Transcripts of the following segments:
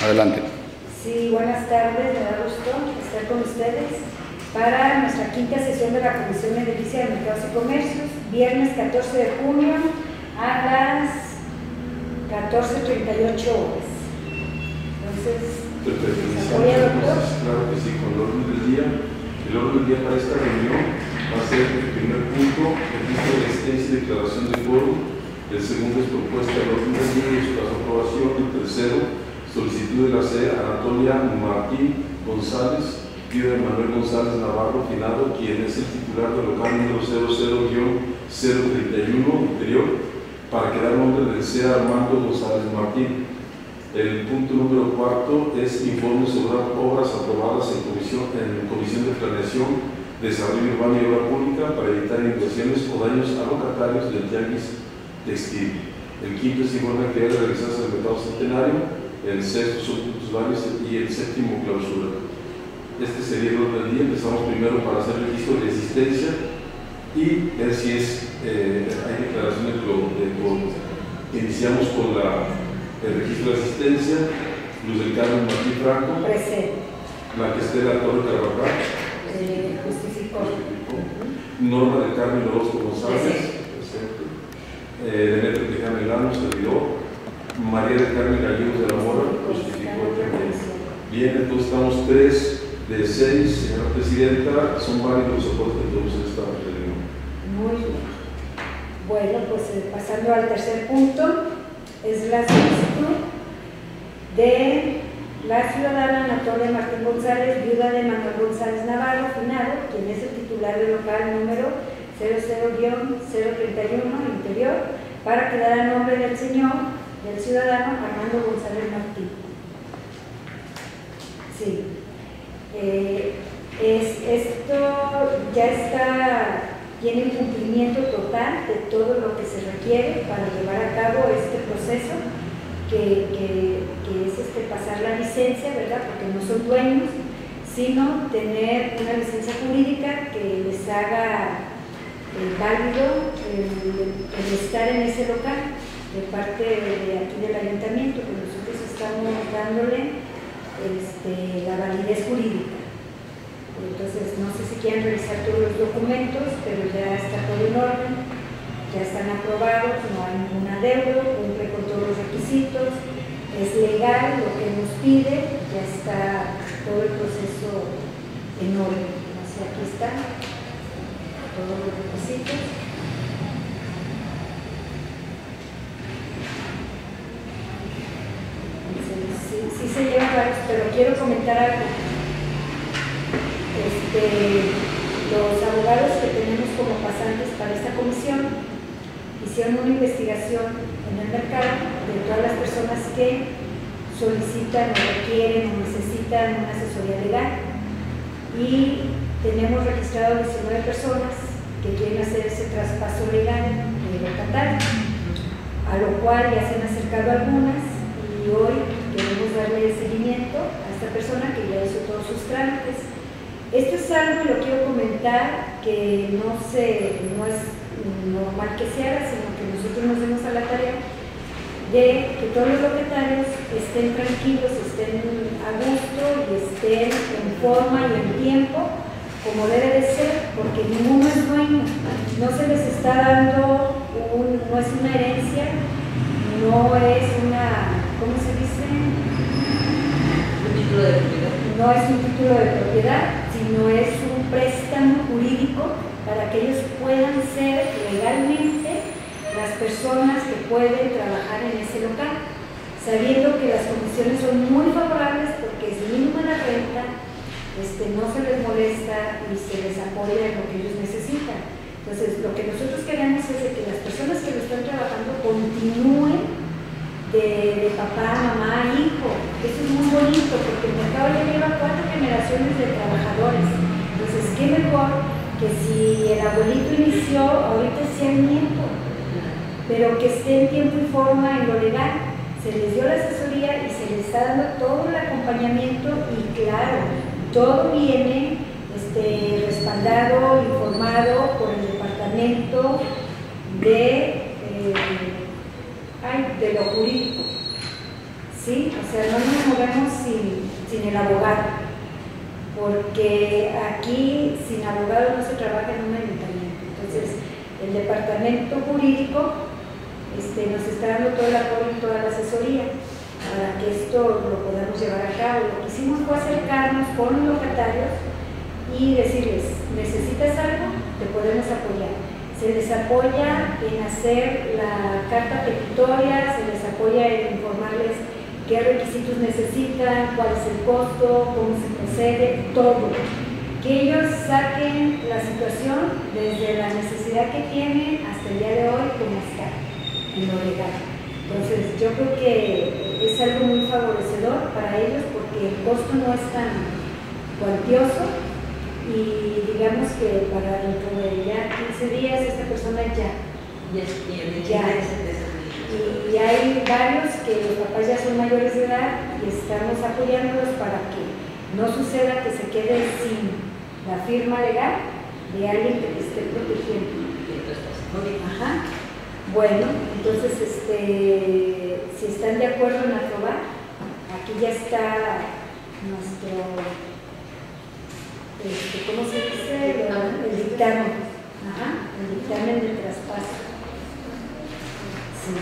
Adelante. Sí, buenas tardes, me da gusto estar con ustedes para nuestra quinta sesión de la Comisión Edilicia de Mercados y Comercios, viernes 14 de junio a las 14:38 horas. Entonces, ¿apoya, doctor? Claro que sí, con el orden del día. El orden del día para esta reunión va a ser el primer punto, registro de existencia y declaración de quórum. El segundo es propuesta del orden del día y su aprobación. El tercero, solicitud de la sede Anatolia Martín González, tío de Manuel González Navarro, finado, quien es el titular del local número 00-031 interior, para que da nombre del CEA Armando González Martín. El punto número cuarto es informe sobre obras aprobadas en comisión de planeación, desarrollo urbano y obra pública para evitar inversiones o daños a locatarios del tianguis textil. El quinto es informe que debe realizarse en el mercado centenario. El sexto son puntos varios y el séptimo clausura. Este sería el orden del día. Empezamos primero para hacer registro de existencia y ver si hay declaración de quórum. Iniciamos con el registro de asistencia. Luz del Carmen Martín Franco. Presente. Marquestela Torre Carvajal. Justificó. Norma del Carmen Orozco González. Presente. Demetrio Tejada Milano, servidor. María del Carmen Gallegos de la Mora, justificó también. Bien, entonces estamos 3 de 6, señora Presidenta. Son válidos los aportes que tenemos en esta reunión. Muy bien. Bueno, pues pasando al tercer punto. Es la solicitud de la ciudadana Anatolia Martín González, viuda de Manuel González Navarro, finado, quien es el titular del local número 00-031 interior, para que dará nombre del ciudadano Armando González Martín. Sí. Esto ya tiene un cumplimiento total de todo lo que se requiere para llevar a cabo este proceso, que es pasar la licencia, ¿verdad? Porque no son dueños, sino tener una licencia jurídica que les haga válido el estar en ese local de parte de aquí del ayuntamiento, que nosotros estamos dándole la validez jurídica. Entonces, no sé si quieren revisar todos los documentos, pero ya está todo en orden, ya están aprobados, no hay ningún adeudo, cumple con todos los requisitos, es legal lo que nos pide, ya está todo el proceso en orden. Así, aquí están todos los requisitos. Sí se llevan varios, pero quiero comentar algo. Los abogados que tenemos como pasantes para esta comisión hicieron una investigación en el mercado de todas las personas que solicitan o requieren o necesitan una asesoría legal, y tenemos registrado 19 personas que quieren hacer ese traspaso legal de locatario, a lo cual ya se han acercado algunas, y hoy queremos darle seguimiento a esta persona que ya hizo todos sus trámites. Esto es algo, y lo quiero comentar, que no es normal que se haga, sino que nosotros nos demos a la tarea de que todos los locatarios estén tranquilos, estén a gusto y estén en forma y en tiempo, como debe de ser, porque ninguno es dueño. No se les está dando, no es una herencia, no es una, ¿cómo se dice? Un título de propiedad. No es un título de propiedad, sino es un préstamo jurídico para que ellos puedan ser legalmente las personas que pueden trabajar en ese local, sabiendo que las condiciones son muy favorables porque es mínima la renta, no se les molesta y se les apoya en lo que ellos necesitan. Entonces, lo que nosotros queremos es de que las personas que lo están trabajando continúen de papá, mamá, hijo. Esto es muy bonito porque el mercado ya lleva 4 generaciones de trabajadores. Entonces, qué mejor que si el abuelito inició, ahorita sea el nieto, pero que esté en tiempo y forma en lo legal. Se les dio la asesoría y se les está dando todo el acompañamiento, y claro, todo viene respaldado, informado por el departamento de lo jurídico. ¿Sí? O sea, no nos movemos sin el abogado, porque aquí sin abogado no se trabaja en un ayuntamiento. Entonces, el departamento jurídico nos está dando todo el apoyo y toda la asesoría para que esto lo podamos llevar a cabo. Lo que hicimos fue acercarnos con los locatarios y decirles, necesitas algo, te podemos apoyar. Se les apoya en hacer la carta petitoria, se les apoya en informarles qué requisitos necesitan, cuál es el costo, cómo se procede, todo. Que ellos saquen la situación desde la necesidad que tienen hasta el día de hoy como está, en lo legal. Entonces yo creo que es algo muy favorecedor para ellos porque el costo no es tan cuantioso y digamos que para dentro de ya 15 días esta persona ya. Y hay varios que los papás ya son mayores de edad y estamos apoyándolos para que no suceda que se quede sin la firma legal de alguien que te esté protegiendo. Ajá. Bueno, entonces si están de acuerdo en aprobar, aquí ya está nuestro, ¿cómo se dice? El dictamen. Ajá, el dictamen de traspaso. Sí.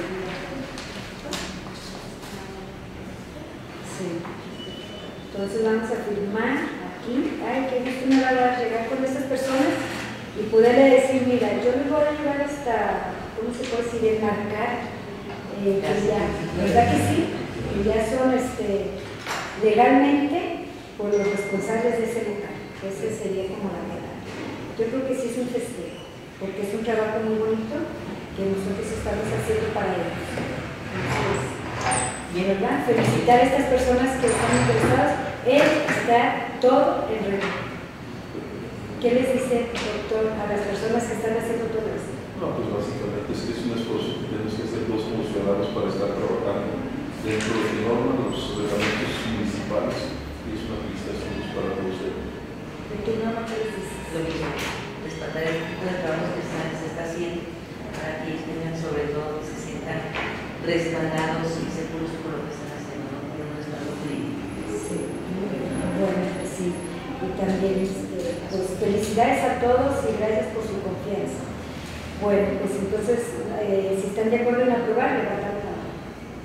Sí. Entonces vamos a firmar aquí. Ay, qué gusto me va a llegar con estas personas y poderle decir, mira, yo les voy a llevar hasta, ¿cómo se puede decir? Enmarcar, que ya, ¿verdad que sí? Que ya son legalmente por los responsables de ese lugar. Ese sería como la verdad. Yo creo que sí es un festejo, porque es un trabajo muy bonito que nosotros estamos haciendo para ellos. Entonces, ¿verdad? Felicitar a estas personas que están interesadas en estar todo en regla. ¿Qué les dice, doctor, a las personas que están haciendo todo esto? No, pues básicamente es que es un esfuerzo que tenemos que hacer los funcionarios para estar trabajando dentro de la norma, los reglamentos municipales, y es una felicitación para todos ellos. ¿De qué norma qué les dices? Lo mismo, destacar el tipo de trabajo que se está haciendo para que ellos tengan, sobre todo, que se sientan respaldados y seguros por lo que están haciendo, ¿no? Por un estado jurídico. Sí, bueno, sí. Y también, pues felicidades a todos y gracias por su confianza. Bueno, pues entonces, si están de acuerdo en aprobar, levantar la mano.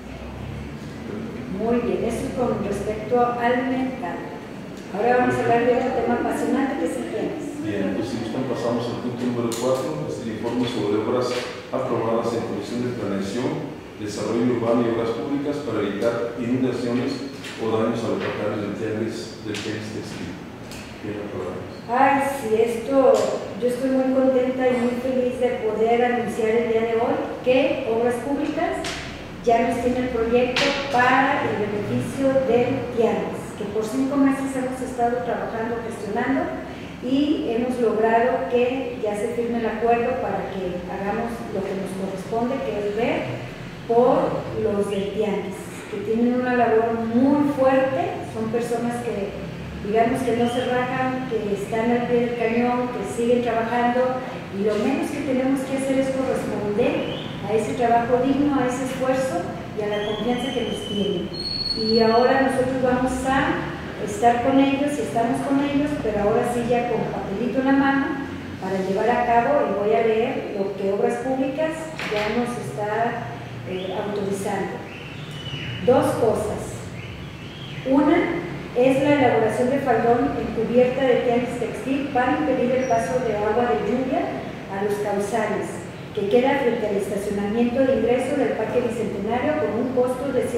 Muy bien, eso con respecto al mental. Ahora vamos a hablar de otro tema apasionante que es el tenis. Bien, pues si gustan pasamos al punto número 4, es el informe sobre obras aprobadas en comisión de planeación, desarrollo urbano y obras públicas para evitar inundaciones o daños a los locales del tenis textil. Bien, aprobamos. Ay, sí, esto, yo estoy muy contenta y muy feliz de poder anunciar el día de hoy que Obras Públicas ya nos tiene el proyecto para el beneficio del tianguis, que por 5 meses hemos estado trabajando, gestionando y hemos logrado que ya se firme el acuerdo para que hagamos lo que nos corresponde, que es ver por los del tianguis, que tienen una labor muy fuerte, son personas que digamos que no se rajan, que están al pie del cañón, que siguen trabajando y lo menos que tenemos que hacer es corresponder a ese trabajo digno, a ese esfuerzo y a la confianza que nos tienen. Y ahora nosotros vamos a estar con ellos y estamos con ellos, pero ahora sí ya con papelito en la mano para llevar a cabo, y voy a leer lo que Obras Públicas ya nos está autorizando. 2 cosas. Una es la elaboración de faldón en cubierta de tianguis textil para impedir el paso de agua de lluvia a los cauzales, que queda frente al estacionamiento de ingreso del Parque Bicentenario con un costo de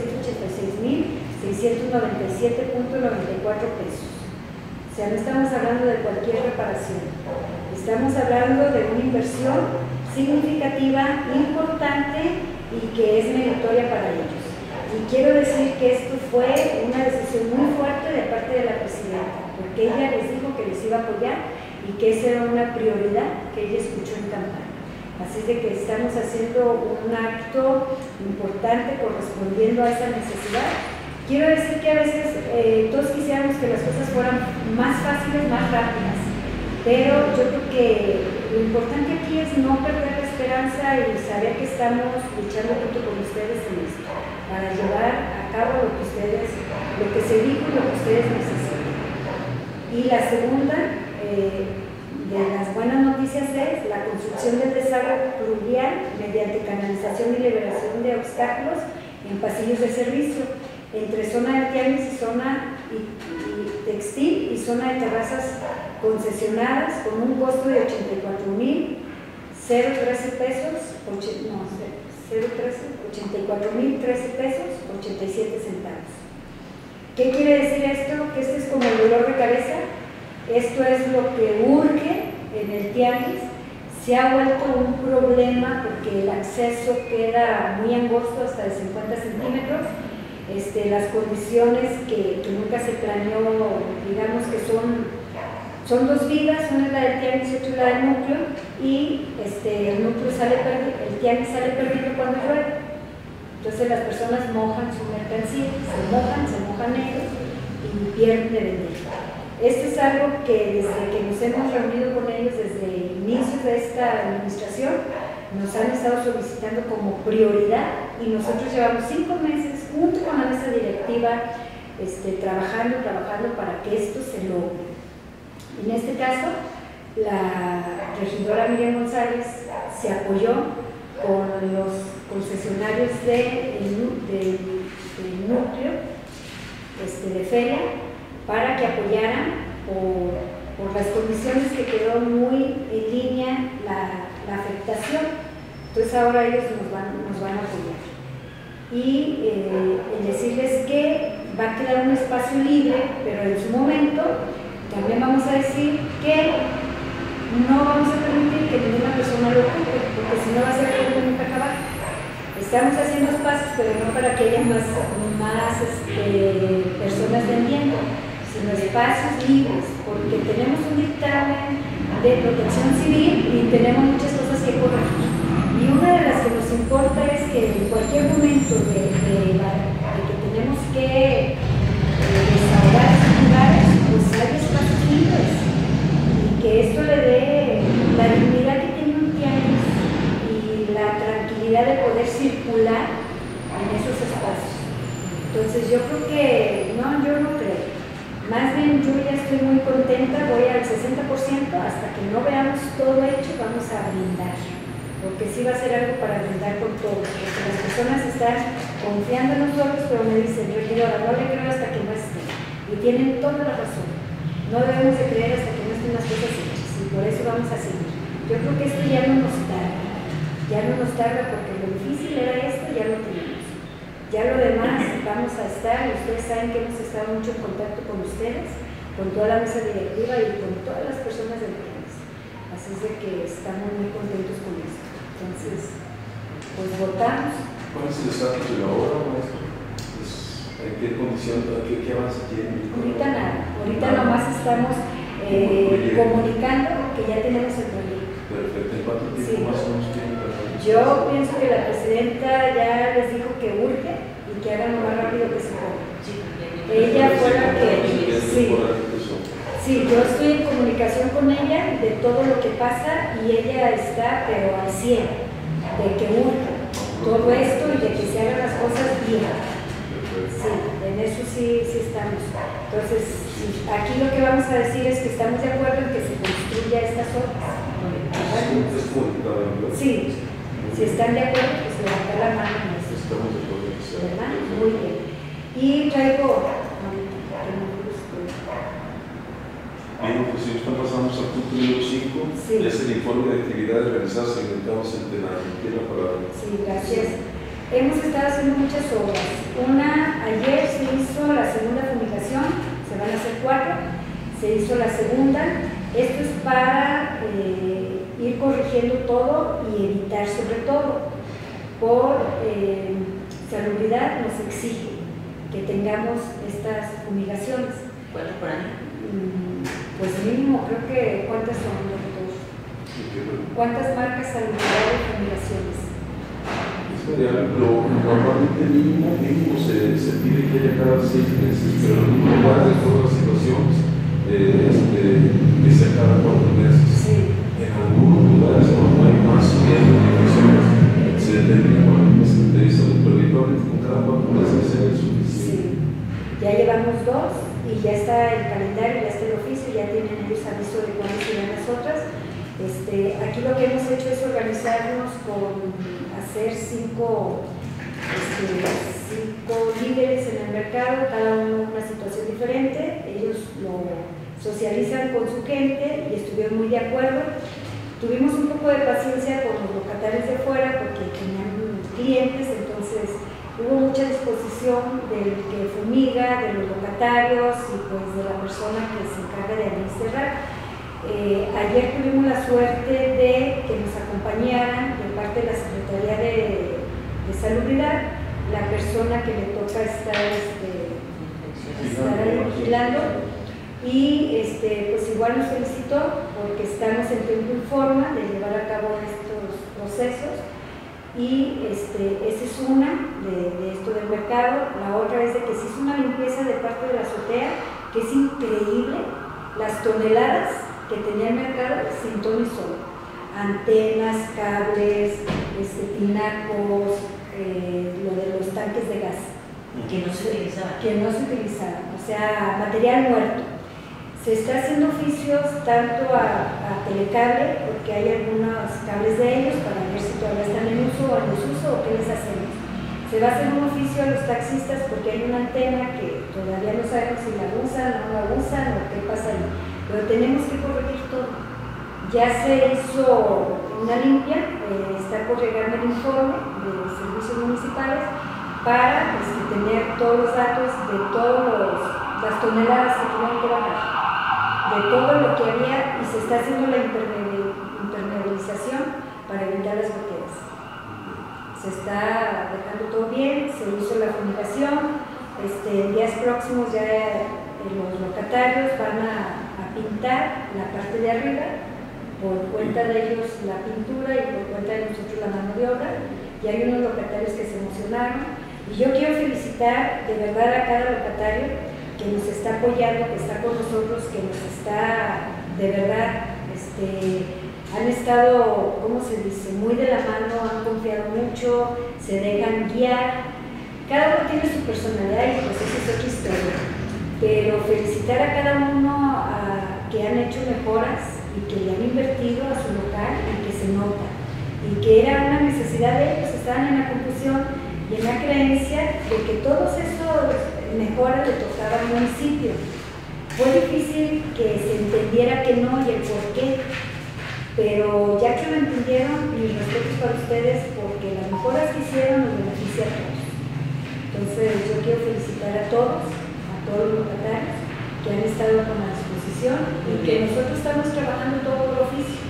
186,697.94 pesos. O sea, no estamos hablando de cualquier reparación, estamos hablando de una inversión significativa, importante y que es meritoria para ellos. Y quiero decir que esto fue una decisión muy fuerte de parte de la presidenta, porque ella les dijo que les iba a apoyar y que esa era una prioridad que ella escuchó en campaña. Así es de que estamos haciendo un acto importante correspondiendo a esa necesidad. Quiero decir que a veces todos quisiéramos que las cosas fueran más fáciles, más rápidas, pero yo creo que lo importante aquí es no perder la esperanza y saber que estamos luchando junto con ustedes en esto. para llevar a cabo lo que se dijo y lo que ustedes necesitan. Y la segunda de las buenas noticias es la construcción del desagüe pluvial mediante canalización y liberación de obstáculos en pasillos de servicio entre zona de tianguis y zona textil y zona de terrazas concesionadas con un costo de 84,013 pesos, 84,013 pesos 87 centavos. ¿Qué quiere decir esto? Que este es como el dolor de cabeza. Esto es lo que urge en el tianguis. Se ha vuelto un problema porque el acceso queda muy angosto, hasta de 50 centímetros. Las condiciones que nunca se planeó, digamos que son dos vidas, una es la del tianguis y otra es la del núcleo, y el núcleo el tianguis sale perdido cuando llueve. Entonces las personas mojan su mercancía, se mojan ellos y pierden de vender. Esto es algo que desde que nos hemos reunido con ellos desde el inicio de esta administración nos han estado solicitando como prioridad, y nosotros llevamos 5 meses junto con la mesa directiva trabajando para que esto se logre. En este caso, la regidora Miriam González se apoyó con los concesionarios del núcleo de feria para que apoyaran por las condiciones que quedó muy en línea la afectación. Entonces ahora ellos nos van a apoyar. Y el decirles que va a quedar un espacio libre, pero en su momento también vamos a decir que no vamos a permitir que ninguna persona lo ocupe, porque si no va a ser algo nunca acabar. Estamos haciendo espacios, pero no para que haya más personas vendiendo, sino espacios libres, porque tenemos un dictamen de protección civil y tenemos muchas cosas que corregir. Y una de las que nos importa es que en cualquier momento de que tenemos que desahogar esos lugares, pues hay espacios libres, y que esto le dé la dignidad que tiene un tianguis y la tranquilidad de poder circular en esos espacios. Entonces yo creo que, yo no creo. Más bien yo ya estoy muy contenta, voy al 60%, hasta que no veamos todo hecho vamos a brindar, porque sí va a ser algo para brindar con todo, porque las personas están confiando en nosotros, pero me dicen, yo no le creo hasta que no esté, y tienen toda la razón, no debemos de creer hasta que no estén las cosas hechas, y por eso vamos a seguir. Yo creo que esto ya no nos tarda, porque lo difícil era esto, ya lo tenemos. Ya lo demás vamos a estar, ustedes saben que hemos estado mucho en contacto con ustedes, con toda la mesa directiva y con todas las personas del país. Así es de que estamos muy contentos con esto. Entonces, pues votamos. ¿Cuál es el estatus de la obra, maestro? ¿En qué condición, qué avance tiene? Ahorita nada, ahorita nomás estamos comunicando que ya tenemos el proyecto. Perfecto, ¿en cuánto tiempo más o menos tiene? Yo pienso que la presidenta ya les dijo que urge y que hagan lo más rápido que se pueda. Ella fue la que... Sí, yo estoy en comunicación con ella de todo lo que pasa y ella está, pero al 100, de que urge todo esto y de que se hagan las cosas bien. Sí, en eso sí estamos. Entonces, aquí lo que vamos a decir es que estamos de acuerdo en que se construya estas obras. Sí. Si están de acuerdo, pues levantar la mano en eso. Estamos de acuerdo. ¿Verdad? Muy bien. Y traigo... Bien, pues si están pasando al punto número 5, sí. Es el informe de actividades realizadas en el mercado centenario. Tiene la palabra. Sí, gracias. Hemos estado haciendo muchas obras. Ayer se hizo la segunda fumigación, se van a hacer 4, se hizo la segunda. Esto es para ir corrigiendo todo y evitar, sobre todo, por salubridad nos exige que tengamos estas fumigaciones. ¿Cuánto por año? Pues mínimo, creo que, ¿cuántas son, doctor? ¿Cuántas marcas salubridad de fumigaciones? Normalmente mínimo se pide que haya cada 6 meses, pero en lugar de todas las situaciones, que sea cada 4 meses. Sí. En algunos lugares, cuando hay más bien de se determina con la misma característica del proyecto, cada 4 meses sea suficiente. Sí, ya llevamos 2 y ya está el calendario, ya está el oficio, ya tienen ellos aviso de cuándo serán las otras. Aquí lo que hemos hecho es organizarnos con hacer 5 líderes en el mercado, cada uno una situación diferente. Ellos lo socializan con su gente y estuvieron muy de acuerdo. Tuvimos un poco de paciencia con los locatarios de afuera porque tenían clientes, entonces hubo mucha disposición del que fumiga, de los locatarios y pues de la persona que se encarga de abrir y cerrar. Ayer tuvimos la suerte de que nos acompañaran de parte de la Secretaría de Salubridad, la persona que le toca estar ahí vigilando, y pues igual nos felicitó porque estamos en tiempo y forma de llevar a cabo estos procesos, y esa es una de esto del mercado. La otra es de que se hizo una limpieza de parte de la azotea que es increíble, las toneladas que tenía el mercado sin ton y sol, antenas, cables, tinacos, lo de los tanques de gas que no se utilizaban, o sea, material muerto. Se está haciendo oficios tanto a Telecable, porque hay algunos cables de ellos para ver si todavía están en uso o en desuso o qué les hacemos. Se va a hacer un oficio a los taxistas porque hay una antena que todavía no sabemos si la usan o no la usan o qué pasa ahí, pero tenemos que corregir todo. Ya se hizo una limpia, está por llegarme el informe de servicios municipales para tener todos los datos de todas las toneladas que tuvieron que bajar, de todo lo que había, y se está haciendo la impermeabilización para evitar las goteras. Se está dejando todo bien, se hizo la fumigación. En días próximos ya los locatarios van a pintar la parte de arriba, por cuenta de ellos la pintura y por cuenta de nosotros la mano de obra, y hay unos locatarios que se emocionaron, y yo quiero felicitar de verdad a cada locatario que nos está apoyando, que está con nosotros, que nos está de verdad, han estado, ¿cómo se dice?, muy de la mano, han confiado mucho, se dejan guiar. Cada uno tiene su personalidad y pues esa es otra historia, pero felicitar a cada uno que han hecho mejoras y que le han invertido a su local y que se nota, y que era una necesidad de ellos, estaban en la confusión y en la creencia de que todos esos mejoras le tocaban al municipio. Fue difícil que se entendiera que no y el por qué, pero ya que lo entendieron, mis respetos para ustedes porque las mejoras que hicieron nos benefician a todos. Entonces yo quiero felicitar a todos los locatarios que han estado con la disposición y que nosotros estamos trabajando todo por oficio.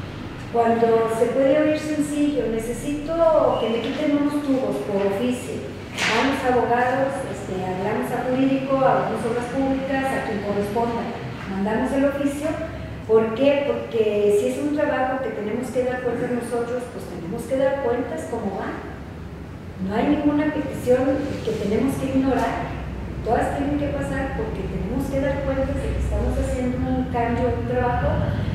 Cuando se puede oír sencillo, necesito que me quiten unos tubos por oficio. Vamos a abogados, hablamos a jurídico, hablamos a obras públicas, a quien corresponda. Mandamos el oficio. ¿Por qué? Porque si es un trabajo que tenemos que dar cuentas nosotros, pues tenemos que dar cuentas como va. No hay ninguna petición que tenemos que ignorar. Todas tienen que pasar porque tenemos que dar cuentas de que estamos haciendo un cambio, un trabajo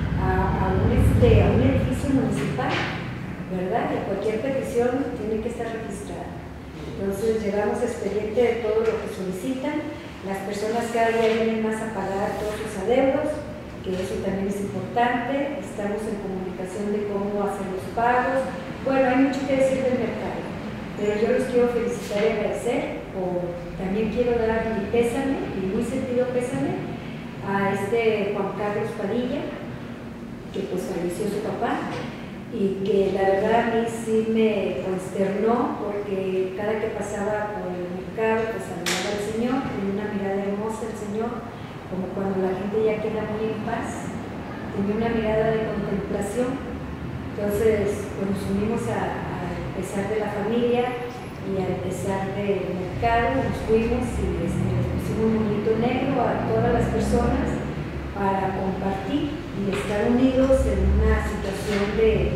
a un edificio municipal, ¿verdad? Y cualquier petición tiene que estar registrada. Entonces llevamos expediente de todo lo que solicitan. Las personas cada día vienen más a pagar todos sus adeudos, que eso también es importante. Estamos en comunicación de cómo hacer los pagos. Bueno, hay mucho que decir del mercado, pero yo los quiero felicitar y agradecer. También quiero dar mi pésame, y muy sentido pésame, a Juan Carlos Padilla, que pues falleció su papá, y que la verdad a mí sí me consternó porque cada que pasaba por el mercado pues saludaba al Señor, tenía una mirada hermosa el Señor, como cuando la gente ya queda muy en paz, tenía una mirada de contemplación. Entonces pues, nos unimos a pesar de la familia y a pesar del mercado, nos fuimos y les pusimos un monito negro a todas las personas para compartir y estar unidos en una situación de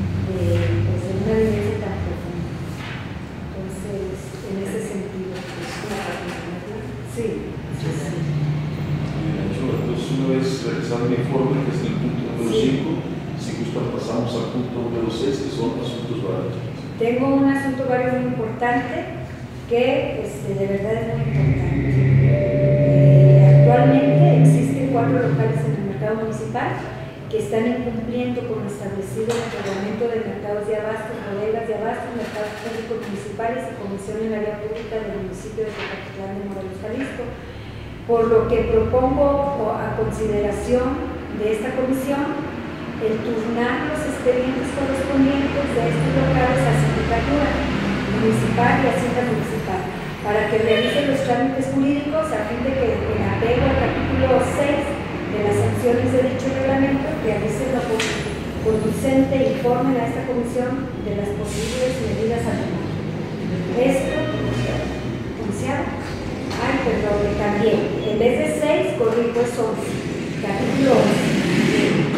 una violencia tan profunda. Entonces, en ese sentido, sí. Entonces, una vez realizado el informe, que es el punto número 5, si gustan pasamos al punto número 6, que son asuntos varios. Tengo un asunto vario muy importante. que de verdad es muy importante. Actualmente existen 4 locales en el mercado municipal que están incumpliendo con lo establecido en el reglamento de mercados de abastos, bodegas de abastos, mercados públicos municipales y comisión en la vía pública del municipio de Tepatitlán de Morelos, Jalisco. Por lo que propongo a consideración de esta comisión el turnar los expedientes correspondientes de estos locales a Sindicatura Municipal y Hacienda Municipal para que realicen los trámites jurídicos a fin de que, en apego al capítulo 6 de las sanciones de dicho reglamento, realicen lo conducente e informen a esta comisión de las posibles medidas a tomar. Esto, ¿conciado? Ay, perdón, me cambié. En vez de 6, corrijo, es 11. Capítulo 11.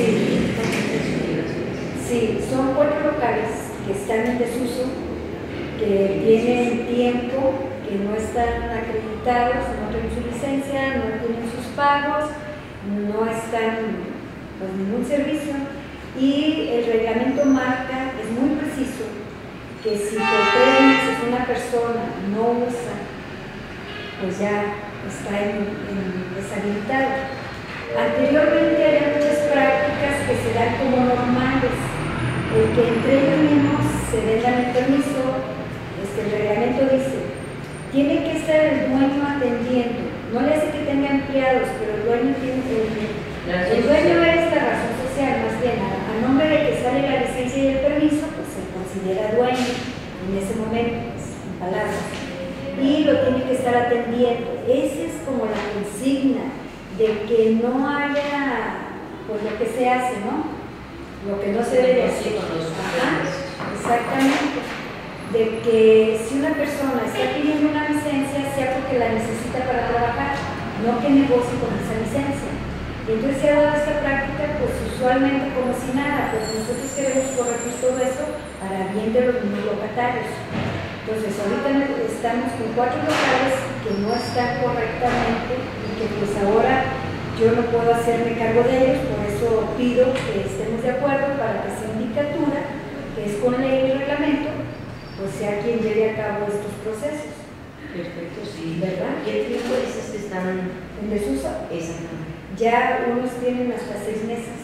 Sí, son 4 locales que están en desuso, que tienen tiempo, que no están acreditados, no tienen su licencia, no tienen sus pagos, no están pues ningún servicio, y el reglamento marca, es muy preciso, que si por 3 meses una persona no usa, pues ya está deshabilitado. Anteriormente había muchas prácticas que se dan como normales, el que entre ellos mismos se vendan el permiso. El reglamento dice, tiene que estar el dueño atendiendo, no le hace que tenga empleados, pero el dueño tiene el dueño es la razón social, más bien, a nombre de que sale la licencia y el permiso, pues se considera dueño en ese momento, pues, en palabras, y lo tiene que estar atendiendo. Esa es como la consigna de que no haya, pues lo que se hace, ¿no? Lo que no se debe hacer. Exactamente. De que si una persona está pidiendo una licencia, sea porque la necesita para trabajar, no que negocie con esa licencia. Y entonces se ha dado esta práctica, pues usualmente como si nada, pues nosotros queremos corregir todo eso para bien de los mismos locatarios. Entonces ahorita estamos con 4 locales que no están correctamente y que pues ahora yo no puedo hacerme cargo de ellos, por eso pido que estemos de acuerdo para que Sindicatura, que es con ley y reglamento, pues sea quien lleve a cabo estos procesos. Perfecto, sí. ¿Verdad? ¿Qué tiempo dices que están en desuso? Exactamente. Ya unos tienen hasta 6 meses.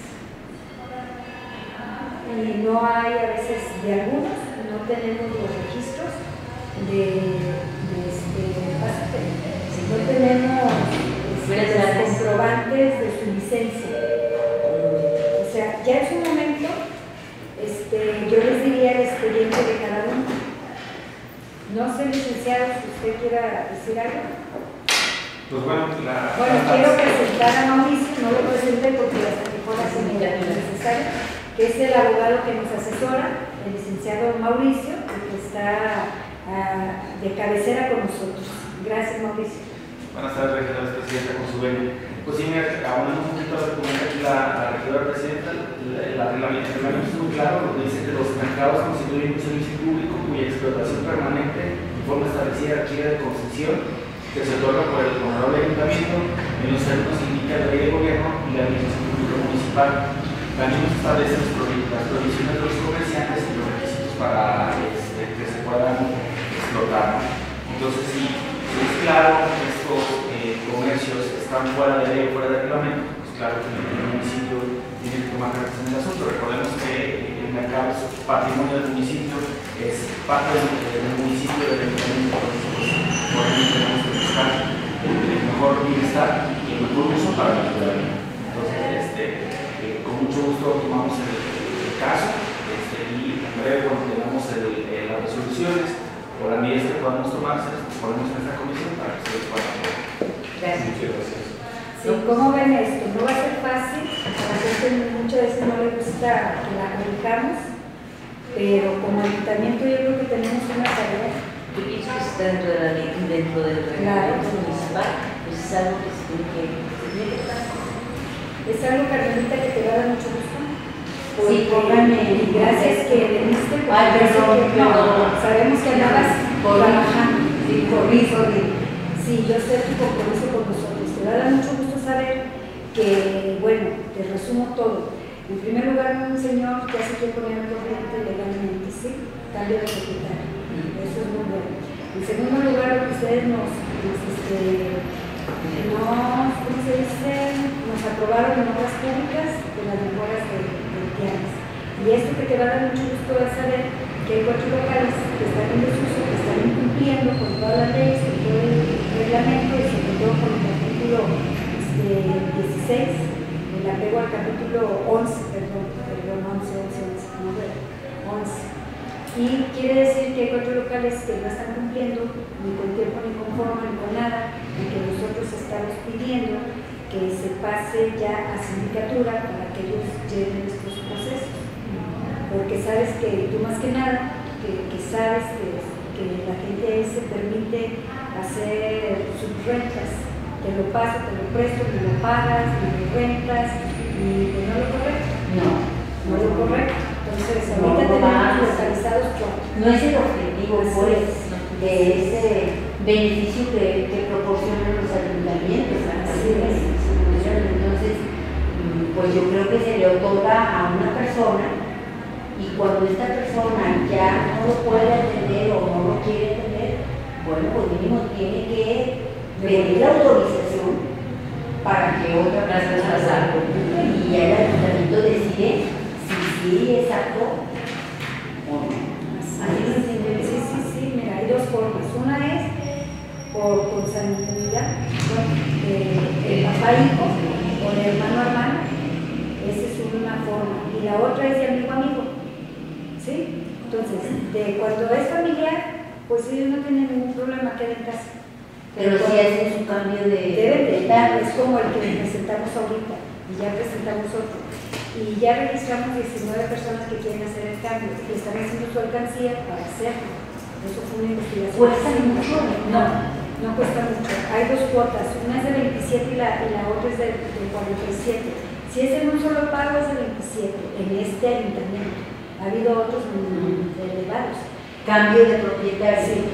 Y no hay, a veces, de algunos, no tenemos los registros no tenemos los comprobantes de su licencia. O sea, ya en su momento, yo les diría el expediente de cada uno. No sé, licenciado, si usted quiera decir algo. Pues bueno, quiero presentar a Mauricio, no lo presenté porque hasta que fuera necesario, que es el abogado que nos asesora, el licenciado Mauricio, que está de cabecera con nosotros. Gracias, Mauricio. Buenas tardes, regidora presidenta, con su venia. Pues sí, mira, abonando un poquito a lo que comenta aquí la regidora presidenta, el reglamento es muy claro, nos dice que los mercados constituyen un servicio público cuya explotación permanente en forma establecida requiere de concesión que se otorga por el honorable ayuntamiento en los términos que indica la ley de gobierno y la administración pública municipal. También nos establece las provisiones de los comerciantes y los requisitos para que se puedan explotar. Entonces, si es claro que estos comercios están fuera de ley o fuera de reglamento, pues claro que el municipio tiene que tomar cartas en el asunto. Recordemos que el mercado es patrimonio del municipio, es parte del municipio, del ayuntamiento, por ende tenemos que buscar el mejor bienestar y el mejor uso para la ciudadanía. Entonces, con mucho gusto tomamos el caso y en breve cuando tengamos las resoluciones o las medidas que podamos tomarse, ponemos en esta comisión para que ustedes puedan hacer. Gracias. Muchas gracias. Sí, ¿cómo ven esto? No va a ser fácil, a la gente muchas veces no le gusta que la publicamos, pero como ayuntamiento yo creo que tenemos una tarea. Yo pienso que está dentro de la ley, dentro del reglamento municipal, pues es algo que se tiene que estar. Es algo, Carmelita, que te va a dar mucho gusto. Sí, pónganme. Gracias que viniste. Ay, perdón, no, sabemos que andabas trabajando. Sí, corrijo. Sí, yo sé tu compromiso con nosotros. Te va a dar mucho gusto saber que, bueno, te resumo todo. En primer lugar, un señor que hace que poner al corriente legalmente, ¿sí? Cambio de propietario. Eso es muy bueno. En segundo lugar, lo que ustedes ¿cómo se dice? Nos aprobaron en obras públicas de las mejoras de tianguis. Y esto que te va a dar mucho gusto es saber que hay 4 locales que están en desuso, que están incumpliendo con todas las leyes, con todo el reglamento y sobre todo con el artículo 16, el apego al capítulo 11, perdón, 11. Y quiere decir que hay 4 locales que no están cumpliendo ni con tiempo, ni con forma, ni con nada, y que nosotros estamos pidiendo que se pase ya a sindicatura para que ellos lleven estos procesos. Porque sabes que tú más que nada, que sabes que la gente ahí se permite hacer sus rentas. Te lo paso, te lo presto, ni lo pagas, ni lo rentas, y no lo correcto. No lo correcto. Entonces, ahorita tenemos localizados 4. No es el objetivo, pues, de ese beneficio que proporcionan los ayuntamientos. Entonces, pues yo creo que se le otorga a una persona y cuando esta persona ya no lo puede atender o no lo quiere atender, bueno, pues mínimo tiene que pedir la autorización para que otra persona salga. Y ya el ayuntamiento decide sí, exacto. Sí, mira, hay 2 formas. Una es por consanguinidad, el papá-hijo o el hermano-hermana. Esa es una forma. Y la otra es de amigo-amigo. ¿Sí? Entonces, cuando es familiar, pues ellos no tienen ningún problema, queda en casa. Pero si hacen su cambio de... Deben de estar, es como el que presentamos ahorita, y ya presentamos otro. Y ya registramos 19 personas que quieren hacer el cambio, que están haciendo su alcancía para hacerlo. Eso fue una investigación. ¿Cuesta mucho? No cuesta mucho. Hay 2 cuotas, una es de 27 y la otra es de 47. Si es en un solo pago es de 27, en este ayuntamiento. Ha habido otros elevados. Cambio de propietario.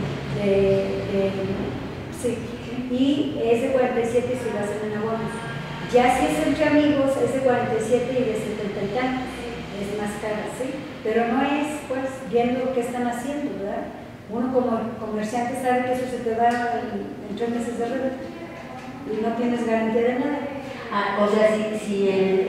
Sí, y es de 47 si lo hacen en abonos. Ya si es entre amigos, es de 47 y de 70 y tantos, es más cara, ¿sí? Pero no es, pues, viendo lo que están haciendo, ¿verdad? Uno como comerciante sabe que eso se te va en 3 meses de renta y no tienes garantía de nada. O sea, si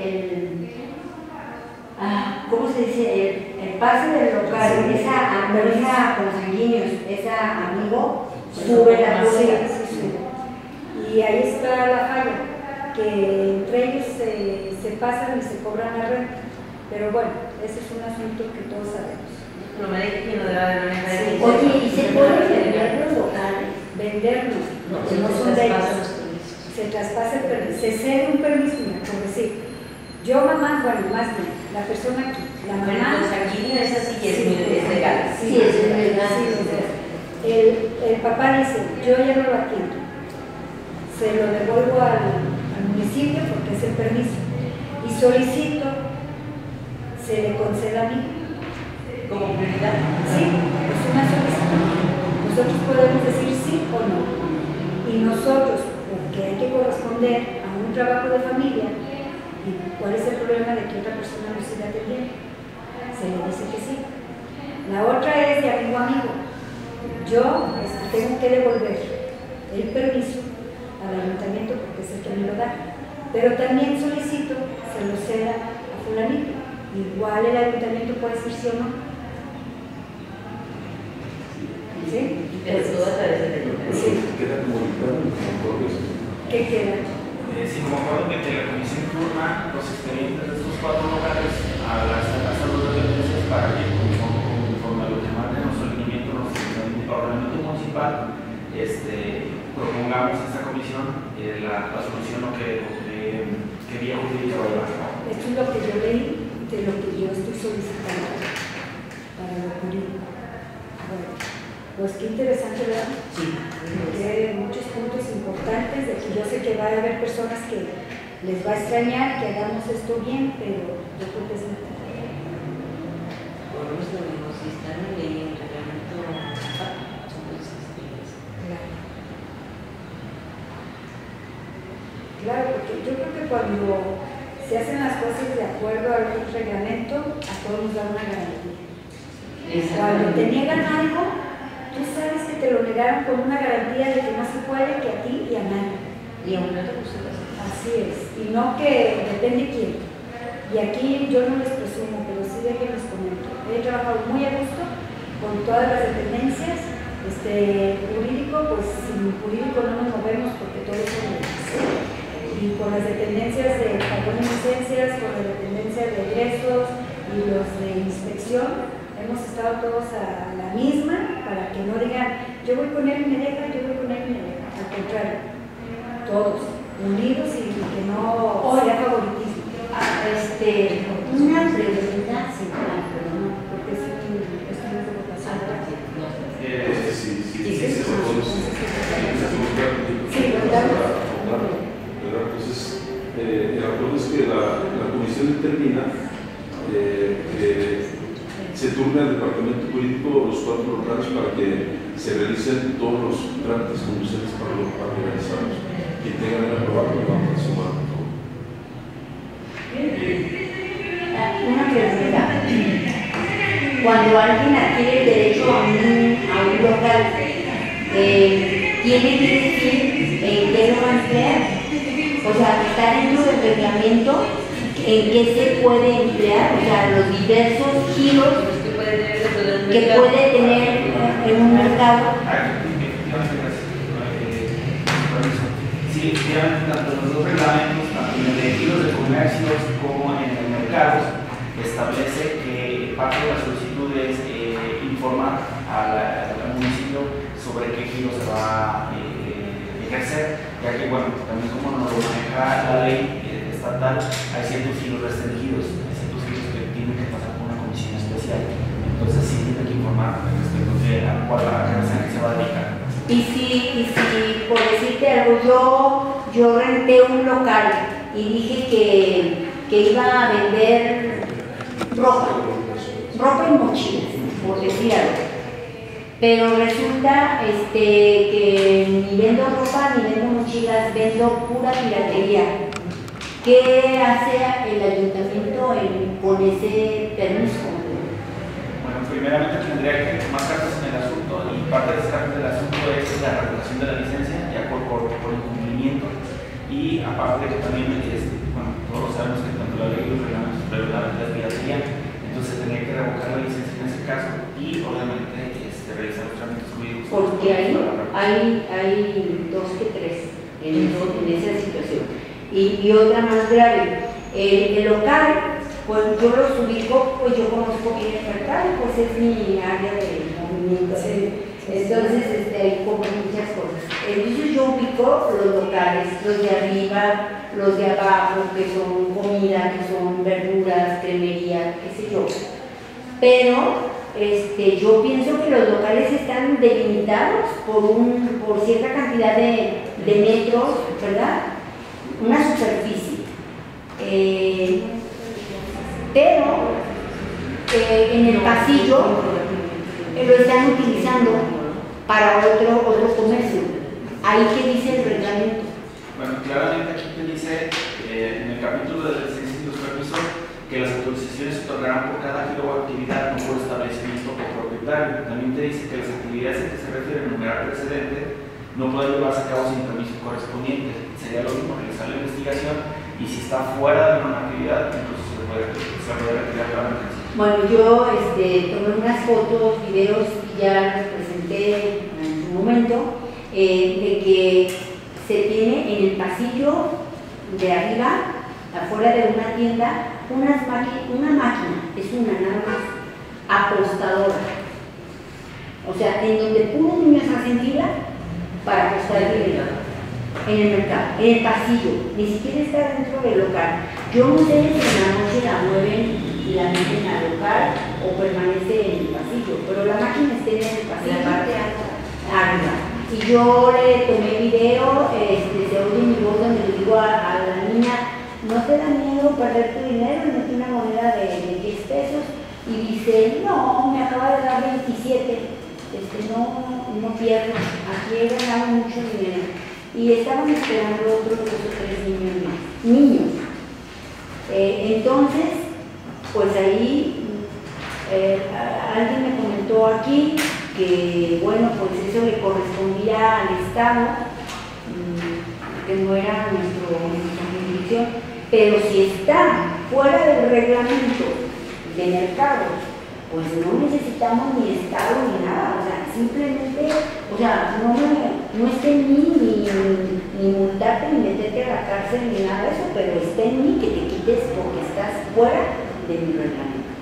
¿cómo se dice? El pase del local, Sí. esa consanguíneos, esa amigo, sube la cuota. Sí. Y ahí está la falla, que entre ellos se pasan y se cobran la renta. Pero bueno, ese es un asunto que todos sabemos. No me digas que no debe haber una diferencia. Oye, ¿y se pueden vender los locales? Vendernos, No, no son de ellos. Se traspasa el permiso, se cede un permiso, mira, por decir, yo mamá, bueno, más bien, la persona aquí, la Bueno, mamá. pues aquí es así que es legal. Sí, es legal. El papá dice, yo ya no lo atiendo, se lo devuelvo al municipio porque es el permiso y solicito, se le conceda a mí. Como prioridad. Sí, es una solicitud. Nosotros podemos decir sí o no. Y nosotros, porque hay que corresponder a un trabajo de familia, ¿y cuál es el problema de que otra persona no siga atendiendo? Se le dice que sí. La otra es de amigo a amigo. Yo tengo que devolver el permiso al ayuntamiento porque es el que me lo da. Pero también solicito se lo ceda a fulanito. Igual el ayuntamiento puede decir sí o no. ¿Sí? Pero todo a través del ayuntamiento. Sí. Queda comunicado en el progreso. ¿Qué queda? Sí, como acuerdo que la comisión turna los expedientes de estos 4 locales a las los dependencias para que conforme a lo que manden los alineamientos del Parlamento Municipal, propongamos a esta comisión la solución que vía jurídica va a llevar. Esto es lo que yo leí de lo que yo estoy solicitando para lo jurídico. Bueno, pues qué interesante, ¿verdad? Sí. Tiene muchos puntos importantes de que yo sé que va a haber personas que les va a extrañar que hagamos esto bien, pero yo creo que es necesario. Por lo menos lo mismo, si está en la ley, en el reglamento, son cosas distintas. Claro, porque yo creo que cuando se hacen las cosas de acuerdo al reglamento, a todos nos da una garantía. Cuando te niegan algo, tú sabes que te lo negaron con una garantía de que no se puede, que a ti y a nadie. Y aún no te gustó eso. Así es, y no que depende quién. Y aquí yo no les presumo, pero sí déjenles comento. He trabajado muy a gusto con todas las dependencias. Jurídico, pues sin jurídico no nos movemos porque todo es y con las dependencias de pagón de licencias, con las dependencias de egresos y los de inspección, hemos estado todos a la misma para que no digan yo voy con él y me deja, yo voy con él y me deja. Al contrario, todos unidos y que no sea favoritismo. Una pregunta, perdón, Porque es un de votación. Sí, entonces, el acuerdo es que la comisión determina que se turne al departamento jurídico los 4 locales para que se realicen todos los trámites conducentes para realizarlos y tengan el aprobado la próxima. Una pregunta. Cuando alguien adquiere el derecho a un local, tiene que decir en qué lo va a emplear. O sea, está dentro del reglamento en qué se puede emplear, o sea, los diversos giros que puede tener en un mercado. Sí, efectivamente, tanto en los dos reglamentos, tanto en el de giros de comercios como en el mercado, establece que parte de la solicitud es informar al municipio sobre qué giro se va a ejercer, ya que, bueno, también como nos lo maneja la ley estatal, hay ciertos giros restringidos, hay ciertos giros que tienen que pasar por una comisión especial, entonces sí tiene que informar respecto de a cuál se va a dedicar. Y si por decirte algo, yo renté un local y dije que iba a vender ropa y mochilas, por decir algo. Pero resulta que ni vendo ropa ni vendo mochilas, vendo pura piratería. ¿Qué hace el ayuntamiento con ese permiso? Bueno, primeramente tendría que tomar cartas en el asunto y parte de las cartas del asunto es la regulación de la licencia ya por incumplimiento y aparte que también bueno, todos sabemos que tanto la ley y los reglamentos prevean la piratería, entonces tendría que revocar la licencia en ese caso y obviamente realizar los trámites jurídicos. Porque hay 2 que 3 en esa situación. Y otra más grave, el local, pues yo los ubico, pues yo conozco bien el mercado, pues es mi área de movimiento. Sí. Entonces ahí compro muchas cosas. Entonces yo ubico los locales, los de arriba, los de abajo, que son comida, que son verduras, cremería, qué sé yo. Pero yo pienso que los locales están delimitados por cierta cantidad de metros, ¿verdad? Una superficie. Pero en el pasillo lo están utilizando para otro comercio. Ahí que dice el reglamento. Bueno, claramente aquí te dice en el capítulo de las licencias y los permisos que las autorizaciones se otorgarán por cada giro o actividad, no por establecimiento o propietario. También te dice que las actividades a que se refiere el numeral precedente no pueden llevarse a cabo sin permiso correspondiente. Sería lo mismo realizar la investigación y si está fuera de una actividad, incluso se puede retirar la emergencia. Bueno, yo tomé unas fotos, videos y ya los presenté en su momento de que se tiene en el pasillo de arriba, afuera de una tienda, una máquina, es una nada más, apostadora. O sea, en donde puros niños hacen fila para apostar dinero en el mercado, en el pasillo, ni siquiera está dentro del local. Yo no sé si en la noche la mueven y la meten al local o permanece en el pasillo, pero la máquina está en el pasillo. La parte alta. Arriba. Y yo le tomé video, se oye mi voz donde le digo a la niña, ¿no te da miedo perder tu dinero? Le metí una moneda de 10 pesos y dice, no, me acaba de dar 27, no pierdo, aquí he ganado mucho dinero. Y estaban esperando otros 2 o 3 niños más. Entonces, pues ahí alguien me comentó aquí que bueno, pues eso le correspondía al Estado, que no era nuestra jurisdicción, pero si está fuera del reglamento de mercados, pues no necesitamos ni Estado ni nada, o sea, simplemente, o sea, no está en mí ni multarte ni meterte a la cárcel ni nada de eso, pero está en mí que te quites porque estás fuera de mi reglamento.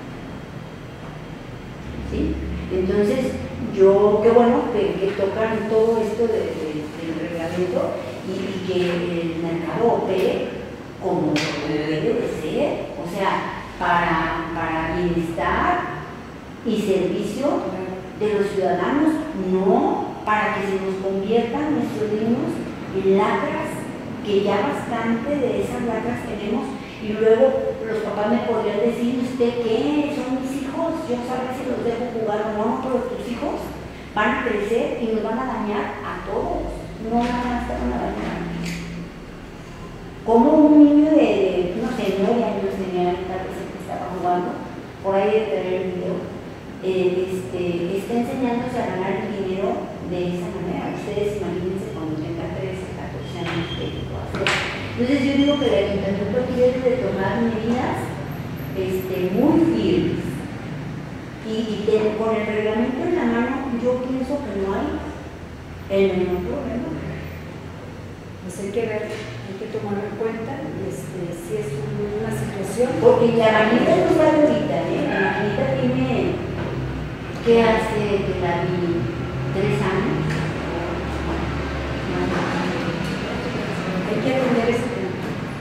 ¿Sí? Entonces, qué bueno que tocan todo esto del reglamento y que el mercado opere como debe de ser, o sea, para bienestar y servicio de los ciudadanos, no para que se nos conviertan nuestros niños en lacras, que ya bastante de esas lacras tenemos, y luego los papás me podrían decir, ¿usted qué? Son mis hijos, yo sabré si los dejo jugar o no, pero tus hijos van a crecer y nos van a dañar a todos, no nada más te van a dañar a ti. Como un niño de no sé, 9 años tenía, tal vez el que estaba jugando, por ahí de tener el video, está enseñándose a ganar el dinero de esa manera. Ustedes imagínense cuando tengan 13, 14 años que lo hacen. Entonces yo digo que el ayuntamiento aquí debe de tomar medidas muy firmes y con el reglamento en la mano yo pienso que no hay el menor problema. Pues hay que ver, hay que tomarlo en cuenta, si es una situación. Porque la maquinita no sale ahorita, la maquinita tiene, ¿qué hace que la vi? 3 años. Hay que atender ese tema.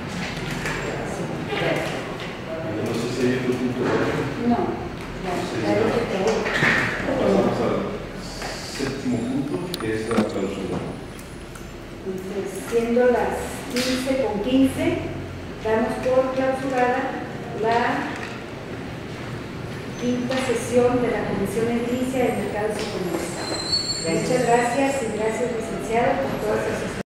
No sé si hay otro punto de vista. No, claro que tengo. Pasamos al séptimo punto, que es la clausura. Entonces, siendo las 15:15, damos por clausurada la 5ª sesión de la Comisión Edilicia de Mercados y Comercio. Muchas gracias y gracias, licenciado, por todas sus